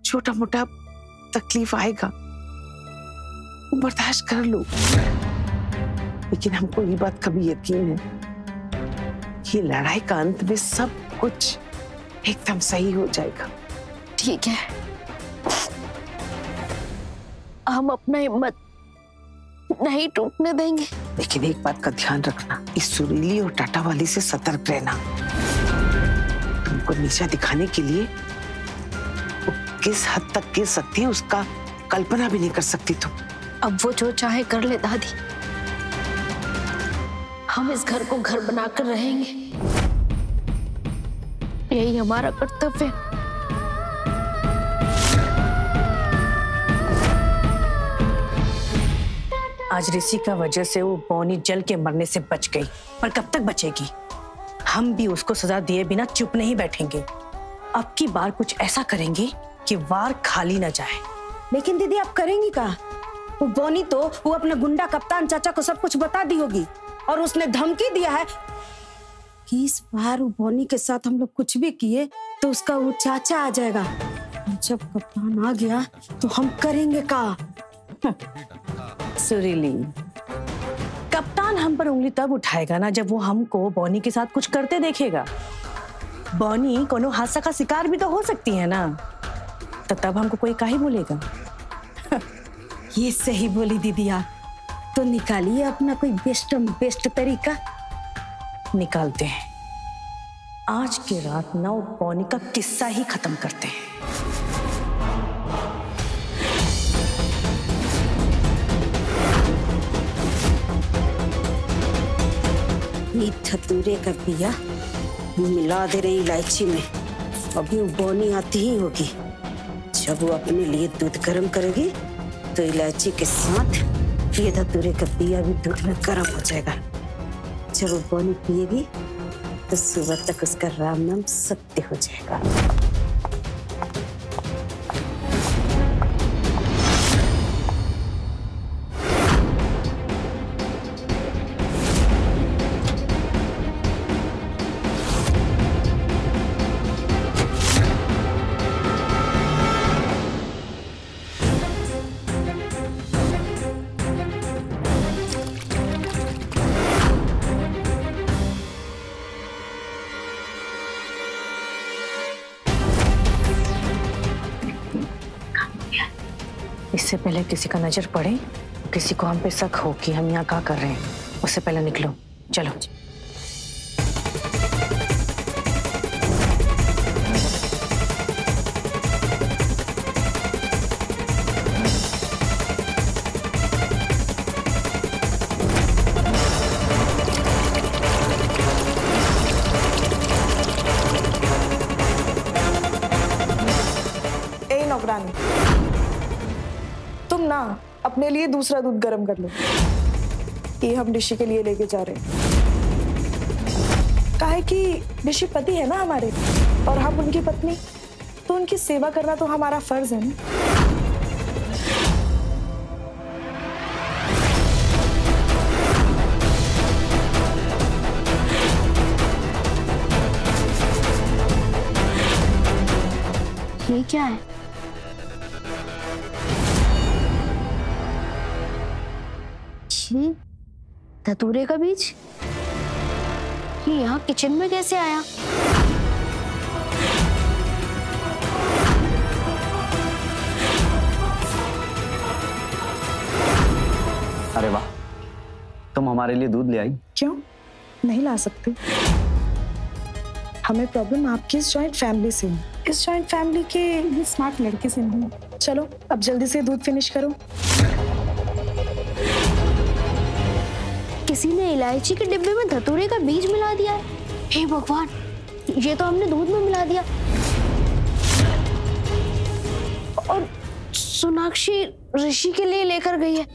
छोटा मोटा तकलीफ आएगा वो बर्दाश्त कर लो, लेकिन हमको ये बात कभी यकीन है कि लड़ाई का अंत में सब कुछ एकदम सही हो जाएगा। ठीक है, हम अपना हिम्मत नहीं टूटने देंगे। लेकिन एक बात का ध्यान रखना, इस सुरीली और टाटा वाली से सतर्क रहना। तुमको नीचा दिखाने के लिए वो किस हद तक गिर सकती है उसका कल्पना भी नहीं कर सकती तुम। अब वो जो चाहे कर ले दादी, हम इस घर को घर बनाकर रहेंगे, यही हमारा कर्तव्य है। आज ऋषि का वजह से वो बौनी जल के मरने से बच गई, पर कब तक बचेगी? हम भी उसको सजा दिए बिना चुप नहीं बैठेंगे। अब की बार कुछ ऐसा करेंगे कि वार खाली न जाए। लेकिन दीदी आप करेंगी क्या? वो बौनी तो वो अपने गुंडा कप्तान चाचा को सब कुछ बता दी होगी, और उसने धमकी दिया है कि इस बार वो बौनी के साथ हम लोग कुछ भी किए तो उसका वो चाचा आ जाएगा। जब कप्तान आ गया तो हम करेंगे क्या? सुरीली, कप्तान हम पर उंगली तब उठाएगा ना जब वो हमको बौनी के साथ कुछ करते देखेगा। बौनी कोनो हादसा का शिकार भी तो हो सकती है ना, तो तब हमको कोई काहे बोलेगा। ये सही बोली दीदी आप। तो निकालिए अपना कोई बेस्ट तरीका। निकालते हैं। आज के रात ना वो बौनी का किस्सा ही खत्म करते हैं। ये धतूरे का बिया मिला दे रही इलायची में। अभी वो बौनी आती ही होगी। जब वो अपने लिए दूध गर्म करेगी तो इलायची के साथ ये धतूरे का बिया भी दूध में गर्म हो जाएगा। जब वो बौनी पिएगी तो सुबह तक उसका राम नाम सत्य हो जाएगा। इससे पहले किसी का नजर पड़े, किसी को हम पे शक हो कि हम यहाँ क्या कर रहे हैं, उससे पहले निकलो। चलो। ए नौकरानी, तुम ना अपने लिए दूसरा दूध गर्म कर लो। ये हम ऋषि के लिए लेके जा रहे हैं। काहे कि ऋषि पति है ना हमारे, और हम उनकी पत्नी, तो उनकी सेवा करना तो हमारा फर्ज है ना। ये क्या है? धतूरे का बीज ये यहाँ किचन में कैसे आया? अरे वाह, तुम हमारे लिए दूध ले आई। क्यों नहीं ला सकते? हमें प्रॉब्लम आपकी इस जॉइंट फैमिली से है, इस जॉइंट फैमिली के स्मार्ट लड़के से नहीं। चलो अब जल्दी से दूध फिनिश करो। किसी ने इलायची के डिब्बे में धतूरे का बीज मिला दिया है। हे भगवान, ये तो हमने दूध में मिला दिया। और सोनाक्षी ऋषि के लिए लेकर गई है।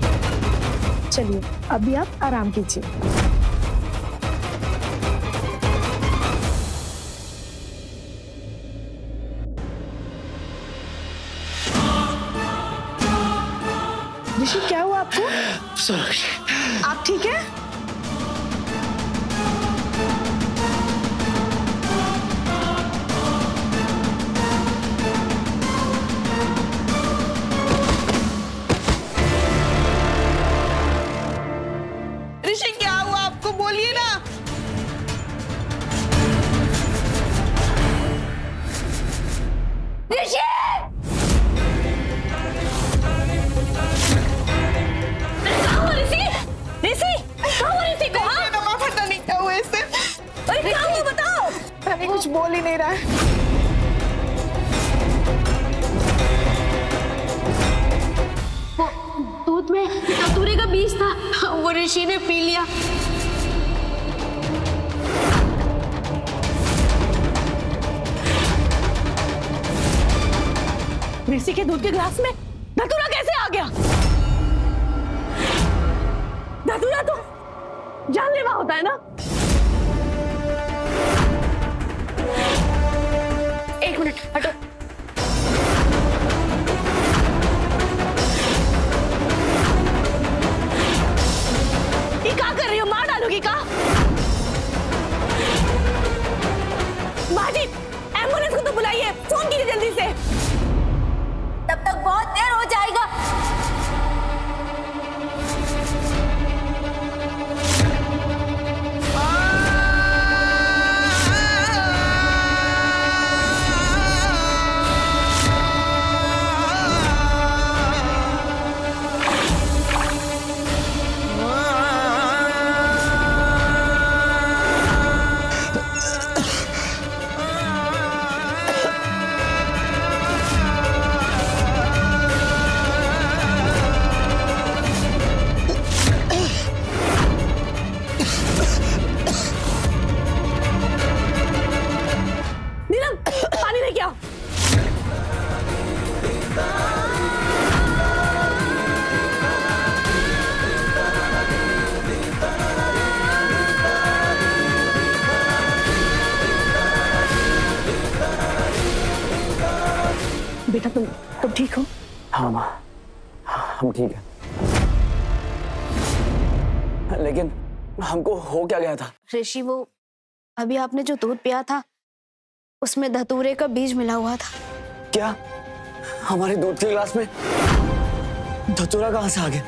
चलिए अभी आप आराम कीजिए। ऋषि क्या हुआ आपको? आप ठीक है? ऋषि क्या हुआ आपको, बोलिए ना। ऋषि! कुछ बोल ही नहीं रहा है। वो दूध में धतूरे का बीज था, वो ऋषि ने पी लिया। ऋषि के दूध के ग्लास में धतूरा कैसे आ गया? धतूरा तो जानलेवा होता है ना। एक मिनट हटो। ये क्या कर रही हो? मार डालोगी क्या? माजिद, एम्बुलेंस को तो बुलाइए, फोन कीजिए जल्दी से। तब तक बहुत देर हो जाएगा। बेटा तुम ठीक हो? हाँ माँ, हम ठीक हैं। लेकिन हमको हो क्या गया था? ऋषि, वो अभी आपने जो दूध पिया था उसमें धतूरे का बीज मिला हुआ था। क्या? हमारे दूध के गिलास में धतूरा कहाँ से आ गया?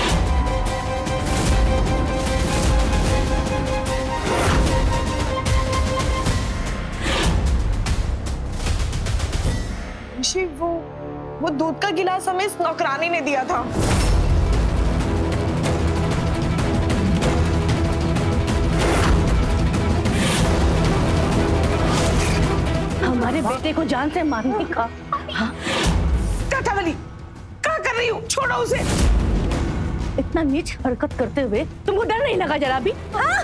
ऋषि, वो दूध का गिलास हमें इस नौकरानी ने दिया था। हमारे बेटे को जान से मारने का। हाँ? कांटावली, क्या कर रही हो? छोड़ो उसे। इतना नीच हरकत करते हुए तुमको डर नहीं लगा जरा भी? हाँ?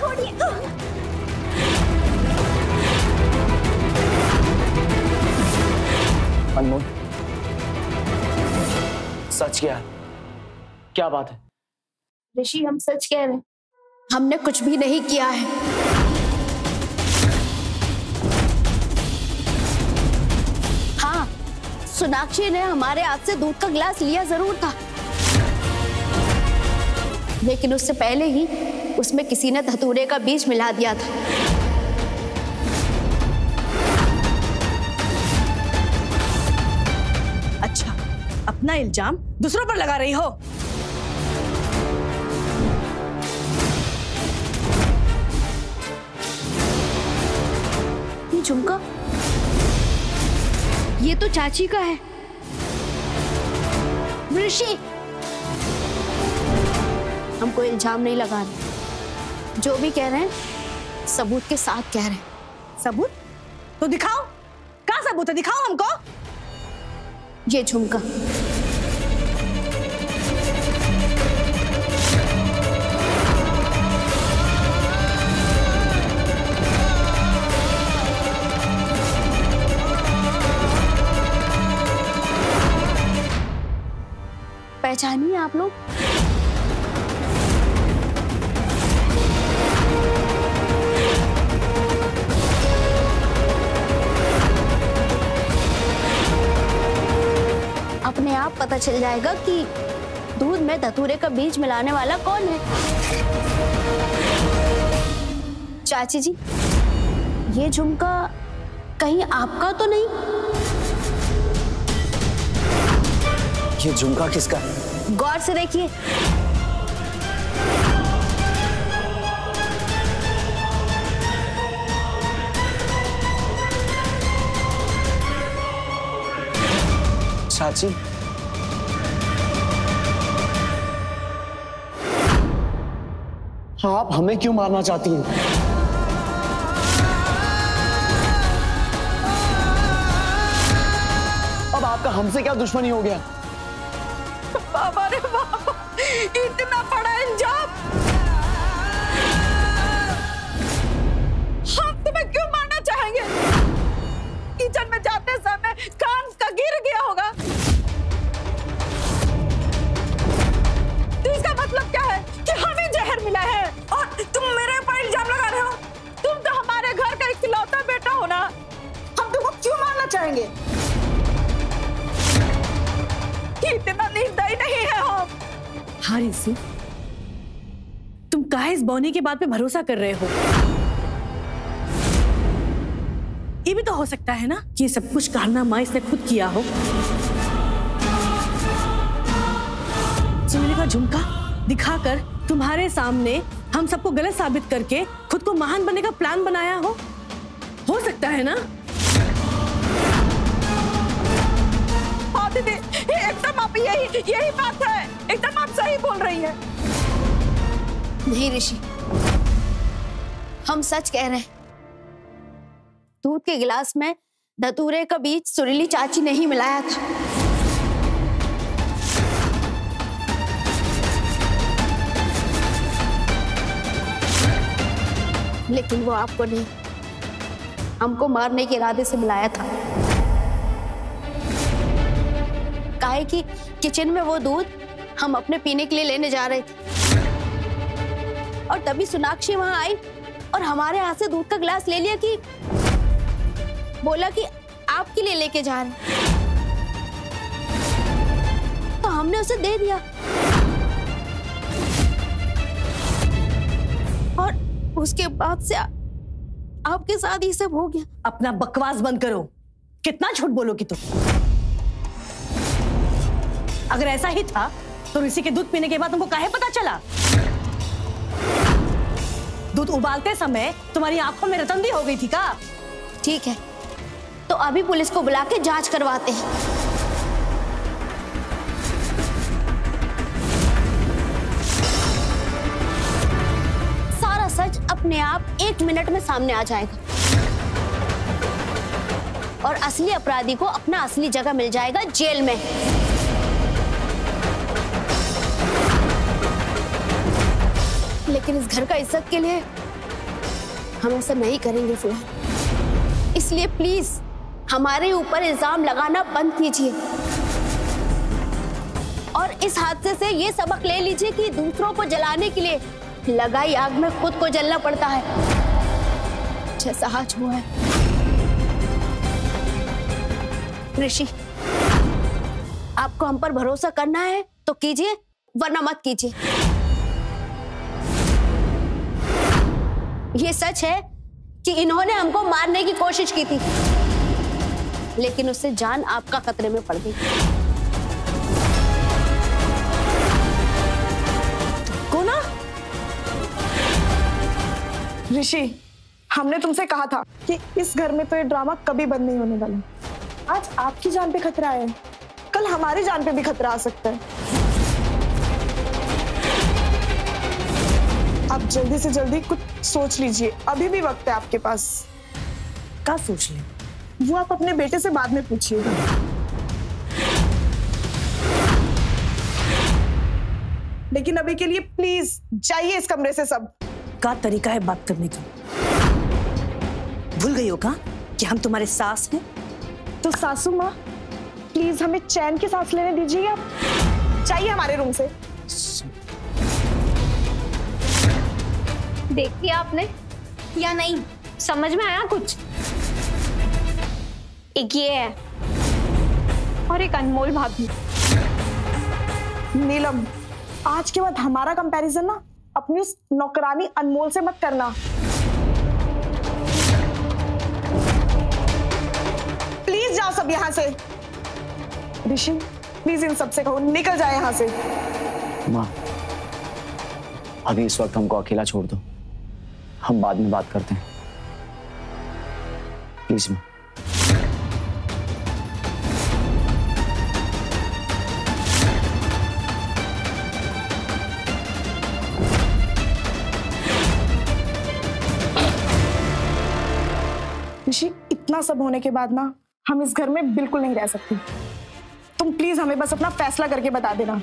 अनमोल, सच क्या है? क्या बात है? ऋषि, हम सच कह रहे हैं, हमने कुछ भी नहीं किया है। हाँ, सोनाक्षी ने हमारे हाथ से दूध का गिलास लिया जरूर था, लेकिन उससे पहले ही उसमें किसी ने धतूरे का बीज मिला दिया था। अच्छा, अपना इल्जाम दूसरों पर लगा रही हो? ये झुमका, ये तो चाची का है। ऋषि, हमको इल्जाम नहीं लगा रहे, जो भी कह रहे हैं सबूत के साथ कह रहे हैं। सबूत? तो दिखाओ, क्या सबूत है? दिखाओ हमको। ये झुमका। पहचानिए आप लोग? अपने आप पता चल जाएगा कि दूध में धतूरे का बीज मिलाने वाला कौन है? चाची जी, ये झुमका कहीं आपका तो नहीं? ये झुमका किसका है? गौर से देखिए। चाची, आप हमें क्यों मारना चाहती हैं? अब आपका हमसे क्या दुश्मनी हो गया? बाबा रे बाबा, इतना बड़ा इंजाम! हम तुम्हें क्यों मारना चाहेंगे? किचन में जाते समय कान का गिर गया होगा। तो इसका मतलब क्या है कि हमें जहर मिला है और तुम मेरे ऊपर इल्जाम लगा रहे हो? तुम तो हमारे घर का इकलौता बेटा हो ना, हम तुमको क्यों मारना चाहेंगे? इतना निर्दयी नहीं है हम। हाँ ऋषि, तुम काहे इस बौनी के बात पे भरोसा कर रहे हो? ये भी तो हो सकता है ना कि ये सब कुछ कारनामा इसने खुद किया हो। सोने का झुमका दिखाकर तुम्हारे सामने हम सबको गलत साबित करके खुद को महान बनने का प्लान बनाया हो सकता है ना? हाँ दीदी, एकदम आप यही बात है, एकदम आप सही बोल रही है। नहीं ऋषि, हम सच कह रहे हैं। दूध के गिलास में धतूरे का बीज सुरीली चाची ने ही मिलाया था। लेकिन वो आपको नहीं, हमको मारने के इरादे से मिलाया था। काहे कि किचन में वो दूध हम अपने पीने के लिए लेने जा रहे थे और तभी सोनाक्षी वहां आई और हमारे हाथ से दूध का गिलास ले लिया कि बोला कि आपके लिए लेके जा रहे हैं। तो हमने उसे दे दिया और उसके बाद से आपके साथ ये सब हो गया। अपना बकवास बंद करो। कितना झूठ बोलोगी तुम? अगर ऐसा ही था तो ऋषि के दूध पीने के बाद तुमको काहे पता चला? दूध उबालते समय तुम्हारी आंखों में रतंदी हो गई थी का? ठीक है, तो अभी पुलिस को बुला के जांच करवाते हैं। सारा सच अपने आप 1 मिनट में सामने आ जाएगा और असली अपराधी को अपना असली जगह मिल जाएगा, जेल में। लेकिन इस घर का इज्जत के लिए हम ऐसा नहीं करेंगे फिलहाल। इसलिए प्लीज हमारे ऊपर इल्जाम लगाना बंद कीजिए और इस हादसे से ये सबक ले लीजिए कि दूसरों को जलाने के लिए लगाई आग में खुद को जलना पड़ता है, जैसा आज हुआ है। ऋषि, आपको हम पर भरोसा करना है तो कीजिए, वरना मत कीजिए। ये सच है कि इन्होंने हमको मारने की कोशिश की थी, लेकिन उससे जान आपका खतरे में पड़ गई। कौन? ऋषि, हमने तुमसे कहा था कि इस घर में तो ये ड्रामा कभी बंद नहीं होने वाला। आज आपकी जान पे खतरा है, कल हमारी जान पे भी खतरा आ सकता है। आप जल्दी से जल्दी कुछ सोच लीजिए, अभी भी वक्त है आपके पास। क्या सोच ले? वो आप अपने बेटे से बाद में पूछिएगा। लेकिन अभी के लिए प्लीज जाइए इस कमरे से सब। का तरीका है बात करने का? भूल गई हो का कि हम तुम्हारे सास हैं? तो सासू माँ, प्लीज हमें चैन की सांस लेने दीजिए। आप चाहिए हमारे रूम से। देख लिया आपने या नहीं? समझ में आया कुछ? एक ये है और एक अनमोल भाभी। नीलम, आज के बाद हमारा कंपैरिजन ना अपनी उस नौकरानी अनमोल से मत करना। प्लीज जाओ सब यहाँ से। ऋषि प्लीज इन सबसे कहो निकल जाए यहाँ से। माँ, अभी इस वक्त हमको अकेला छोड़ दो, हम बाद में बात करते हैं, प्लीज माँ। ऋषि, इतना सब होने के बाद ना हम इस घर में बिल्कुल नहीं रह सकते। तुम प्लीज हमें बस अपना फैसला करके बता देना।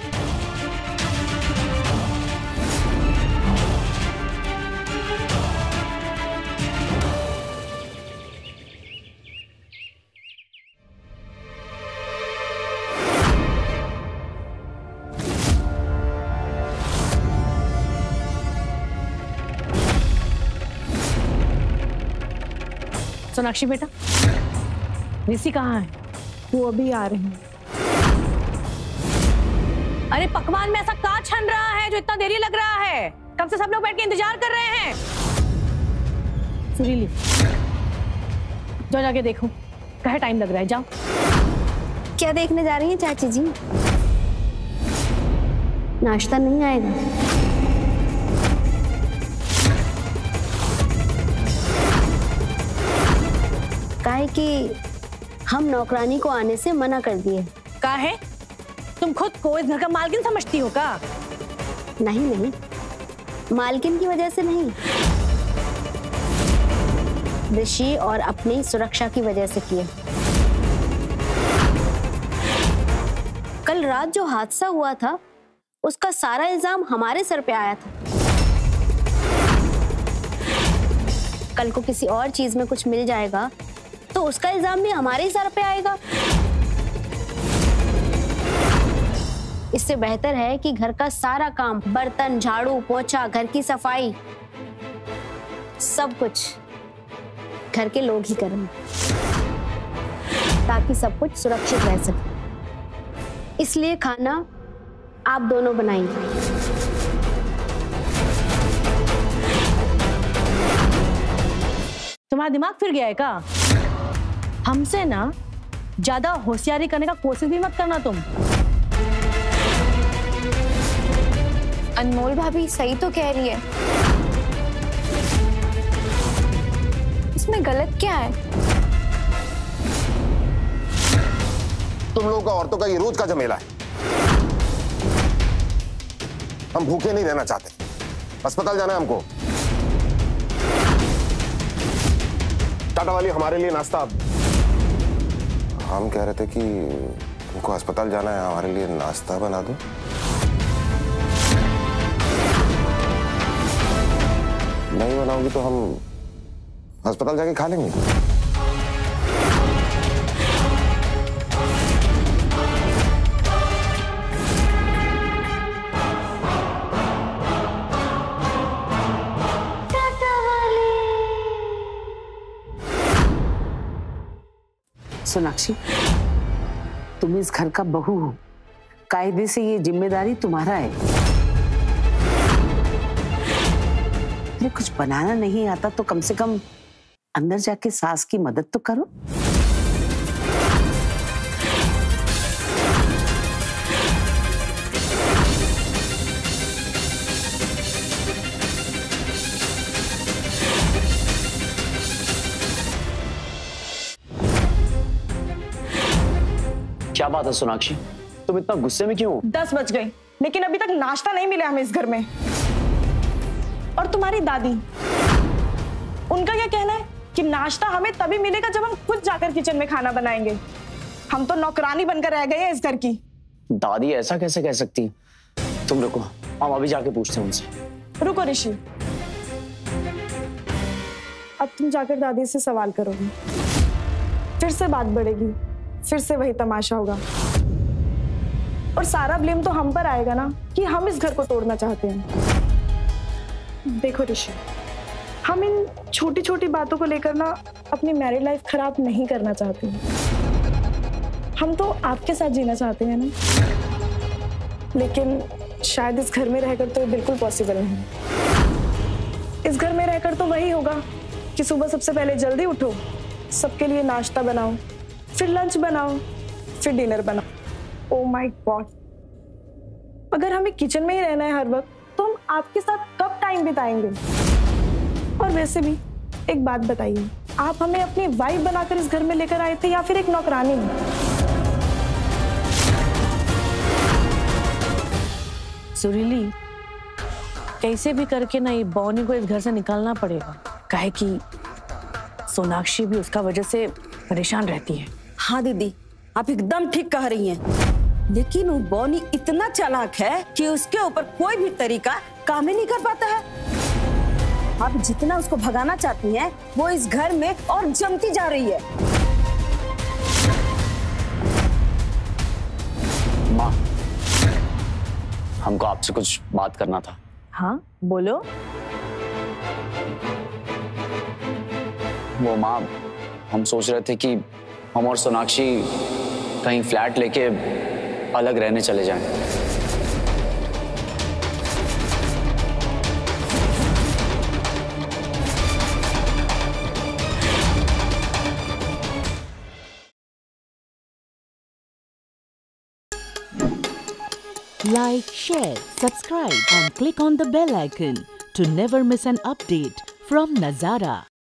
सोनाक्षी बेटा, ऋषि कहाँ है? वो अभी आ रहे हैं। अरे पकवान में ऐसा क्या छन रहा है जो इतना देरी लग रहा है? कब से सब लोग बैठ के इंतजार कर रहे हैं। सुरीली, जाओ जाके देखो, कहे टाइम लग रहा है, जाओ। क्या देखने जा रही हैं चाची जी? नाश्ता नहीं आएगा? काहे कि हम नौकरानी को आने से मना कर दिए। काहे? तुम खुद को इस घर का मालकिन समझती हो का? नहीं नहीं, मालकिन की वजह से नहीं, ऋषि और अपनी सुरक्षा की वजह से किए। कल रात जो हादसा हुआ था उसका सारा इल्जाम हमारे सर पे आया था। कल को किसी और चीज में कुछ मिल जाएगा तो उसका इल्जाम भी हमारे ही सर पे आएगा। इससे बेहतर है कि घर का सारा काम, बर्तन, झाड़ू, पोछा, घर की सफाई, सब कुछ घर के लोग ही करें ताकि सब कुछ सुरक्षित रह सके। इसलिए खाना आप दोनों बनाएंगे। तुम्हारा दिमाग फिर गया है का? हमसे ना ज्यादा होशियारी करने का कोशिश भी मत करना तुम। अनमोल भाभी सही तो कह रही है, इसमें गलत क्या है? तुम लोगों का औरतों का ये रोज का झमेला है। हम भूखे नहीं रहना चाहते, अस्पताल जाना है हमको। टाटा वाली हमारे लिए नाश्ता। हम कह रहे थे कि हमको अस्पताल जाना है, हमारे लिए नाश्ता बना दो। नहीं बनाओगी तो हम अस्पताल जाके खा लेंगे। सोनाक्षी, तुम इस घर का बहू हो, कायदे से ये जिम्मेदारी तुम्हारा है। अरे कुछ बनाना नहीं आता तो कम से कम अंदर जाके सास की मदद तो करो। क्या बात है सोनाक्षी, तुम इतना गुस्से में क्यों हो? 10 बज गए लेकिन अभी तक नाश्ता नहीं मिला हमें इस घर में। और तुम्हारी दादी, उनका क्या कहना है कि नाश्ता हमें तभी मिलेगा जब हम खुद जाकर किचन में खाना बनाएंगे। हम तो नौकरानी बनकर रह गए हैं इस घर की। दादी ऐसा कैसे कह सकती है? तुम रुको, हम अभी जाके पूछते हैं उनसे। रुको ऋषि, अब तुम जाकर दादी से सवाल करोगी, फिर से बात बढ़ेगी, फिर से वही तमाशा होगा और सारा ब्लेम तो हम पर आएगा ना कि हम इस घर को तोड़ना चाहते हैं। देखो ऋषि, हम इन छोटी छोटी बातों को लेकर ना अपनी मैरिड लाइफ खराब नहीं करना चाहते हैं। हम तो आपके साथ जीना चाहते हैं ना। लेकिन शायद इस घर में रहकर तो बिल्कुल पॉसिबल नहीं। इस घर में रहकर तो वही होगा कि सुबह सबसे पहले जल्दी उठो, सबके लिए नाश्ता बनाओ, फिर लंच बनाओ, फिर डिनर बनाओ। ओह माय गॉड, अगर हमें किचन में ही रहना है हर वक्त तो हम आपके साथ कब टाइम बिताएंगे? और वैसे भी एक बात बताइए, आप हमें अपनी वाइफ बनाकर इस घर में लेकर आए थे या फिर एक नौकरानी? सुरीली, कैसे भी करके ना ये बॉनी को इस घर से निकालना पड़ेगा, काहे कि सोनाक्षी भी उसका वजह से परेशान रहती है। हाँ दीदी, आप एकदम ठीक कह रही हैं। लेकिन वो बॉनी इतना चालाक है कि उसके ऊपर कोई भी तरीका काम ही नहीं कर पाता है। आप जितना उसको भगाना चाहती हैं, वो इस घर में और जमती जा रही है। माँ, हमको आपसे कुछ बात करना था। हाँ बोलो। वो माँ, हम सोच रहे थे कि हम और सोनाक्षी कहीं फ्लैट लेके अलग रहने चले जाएं। Like, share, subscribe and click on the bell icon to never miss an update from Nazara.